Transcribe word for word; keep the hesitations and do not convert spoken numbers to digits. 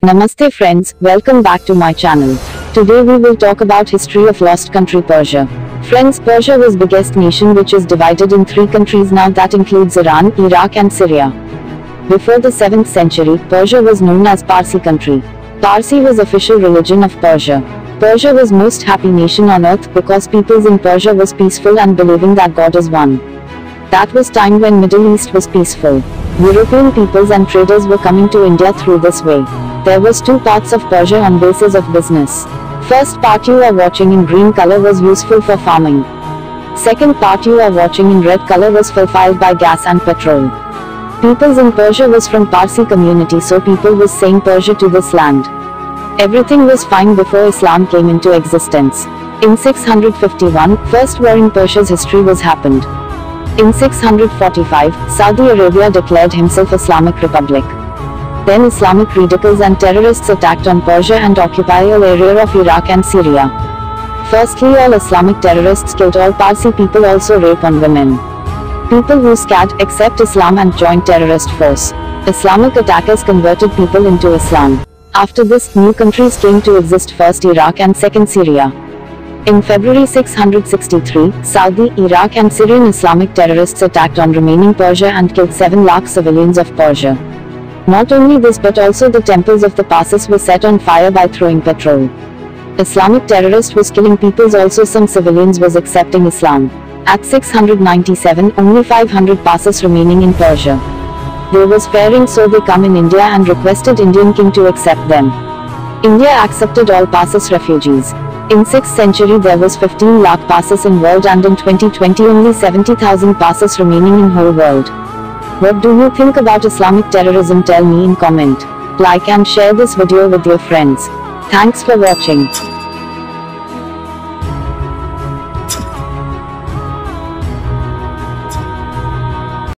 Namaste friends, welcome back to my channel. Today we will talk about history of lost country Persia. Friends, Persia was biggest nation which is divided in three countries now, that includes Iran, Iraq and Syria. Before the seventh century, Persia was known as Parsi country. Parsi was official religion of Persia. Persia was most happy nation on earth because peoples in Persia was peaceful and believing that God is one. That was time when Middle East was peaceful. European peoples and traders were coming to India through this way. There was two parts of Persia on basis of business. First part you are watching in green color was useful for farming. Second part you are watching in red color was fulfilled by gas and petrol. Peoples in Persia was from Parsi community, so people was saying Persia to this land. Everything was fine before Islam came into existence. In six hundred fifty-one, first war in Persia's history was happened. In six hundred forty-five, Saudi Arabia declared himself Islamic Republic. Then Islamic radicals and terrorists attacked on Persia and occupied all area of Iraq and Syria. Firstly, all Islamic terrorists killed all Parsi people, also rape on women. People who scared, accept Islam and joined terrorist force. Islamic attackers converted people into Islam. After this, new countries came to exist, first Iraq and second Syria. In February six hundred sixty-three, Saudi, Iraq and Syrian Islamic terrorists attacked on remaining Persia and killed seven lakh civilians of Persia. Not only this, but also the temples of the passes were set on fire by throwing petrol. Islamic terrorist was killing peoples, also some civilians was accepting Islam. At six hundred ninety-seven, only five hundred passes remaining in Persia. They was fearing, so they come in India and requested Indian king to accept them. India accepted all passes refugees. In sixth century there was fifteen lakh passes in world, and in twenty twenty only seventy thousand passes remaining in whole world. What do you think about Islamic terrorism? Tell me in comment. Like and share this video with your friends. Thanks for watching.